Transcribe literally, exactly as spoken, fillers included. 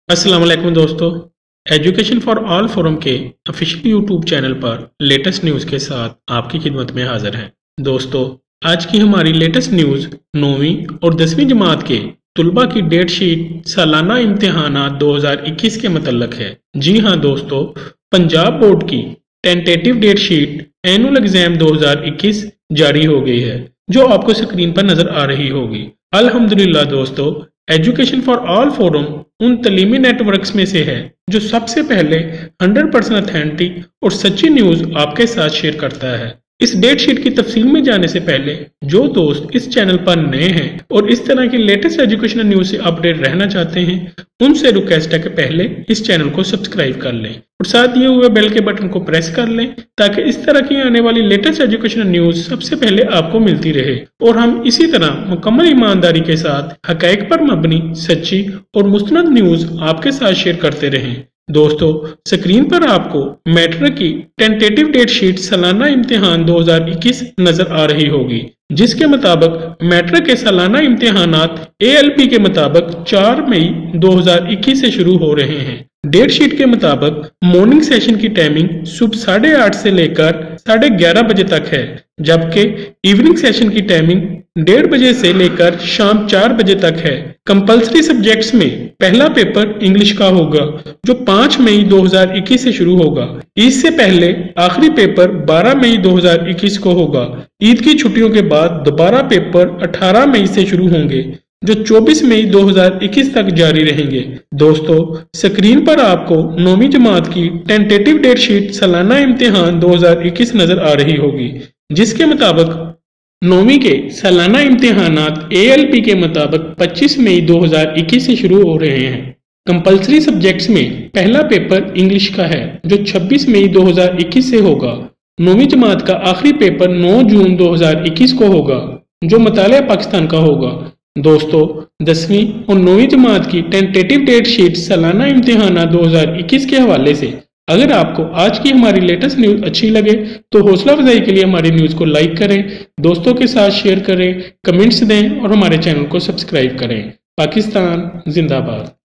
अस्सलाम वालेकुम दोस्तों। एजुकेशन फॉर ऑल फोरम के ऑफिशियल यूट्यूब चैनल पर लेटेस्ट न्यूज़ के साथ आपकी खिदमत में हाजिर हैं। दोस्तों, आज की हमारी लेटेस्ट न्यूज़ नौवीं और दसवीं जमात के तुलबा की डेट शीट सालाना इम्तिहानात दो हज़ार इक्कीस के मतलब है। जी हां दोस्तों, पंजाब बोर्ड की tentative date sheet annual exam दो हज़ार इक्कीस जारी हो गई है, जो आपको स्क्रीन पर नजर आ रही होगी। अल्हम्दुलिल्लाह दोस्तों, एजुकेशन फॉर ऑल फोरम उन तलीमी नेटवर्क्स में से है जो सबसे पहले हंड्रेड परसेंट ऑथेंटिक और सच्ची न्यूज़ आपके साथ शेयर करता है। इस डेट शीट की तफसील में जाने से पहले जो दोस्त इस चैनल पर नए हैं और इस तरह की लेटेस्ट एजुकेशनल न्यूज़ से अपडेट रहना चाहते हैं, उनसे रिक्वेस्ट है कि पहले इस चैनल को सब्सक्राइब कर लें और साथ दिए हुए बेल के बटन को प्रेस कर लें ताकि इस तरह की आने वाली लेटेस्ट एजुकेशनल न्यूज़ सबसे पहले आपको मिलती रहे और हम इसी तरह मुकम्मल ईमानदारी के साथ हक़ाइक़ पर मबनी सच्ची और मुस्तनद न्यूज़ आपके साथ शेयर करते रहें। दोस्तों, स्क्रीन पर आपको मैट्रिक की टेंटेटिव डेट शीट सालाना इम्तिहान दो हज़ार इक्कीस नजर आ रही होगी, जिसके मुताबिक मैट्रिक के सालाना इम्तिहानात ए एल पी के मुताबिक चार मई दो हज़ार इक्कीस से शुरू हो रहे हैं। डेट शीट के मुताबिक मॉर्निंग सेशन की टाइमिंग सुबह साढ़े आठ से लेकर साढ़े ग्यारह बजे तक है, जबकि इवनिंग सेशन की टाइमिंग डेढ़ बजे से लेकर शाम चार बजे तक है। कंपल्सरी सब्जेक्ट्स में पहला पेपर इंग्लिश का होगा, जो पाँच मई दो हज़ार इक्कीस से शुरू होगा। इससे पहले आखिरी पेपर बारह मई दो हज़ार इक्कीस को होगा। ईद की छुट्टियों के बाद दोबारा पेपर अठारह मई से शुरू होंगे, जो चौबीस मई दो हज़ार इक्कीस तक जारी रहेंगे। दोस्तों, स्क्रीन पर आपको नौवीं जमात की टेंटेटिव डेट शीट सालाना इम्तिहान दो हज़ार इक्कीस नजर आ रही होगी, जिसके मुताबिक नौवीं के सालाना इम्तिहानात ए एल पी के मुताबिक पच्चीस मई दो हज़ार इक्कीस से शुरू हो रहे हैं। कंपल्सरी सब्जेक्ट्स में पहला पेपर इंग्लिश का है, जो छब्बीस मई दो हज़ार इक्कीस से होगा। नौवीं जमात का आखिरी पेपर नौ जून दो हज़ार इक्कीस को होगा, जो मुतालिया पाकिस्तान का होगा। दोस्तों, दसवीं और नौवीं जमात की टेंटेटिव डेट शीट सालाना इम्तिहानात दो हज़ार इक्कीस के हवाले से अगर आपको आज की हमारी लेटेस्ट न्यूज़ अच्छी लगे तो हौसला अफजाई के लिए हमारी न्यूज़ को लाइक करें, दोस्तों के साथ शेयर करें, कमेंट्स दें और हमारे चैनल को सब्सक्राइब करें। पाकिस्तान जिंदाबाद।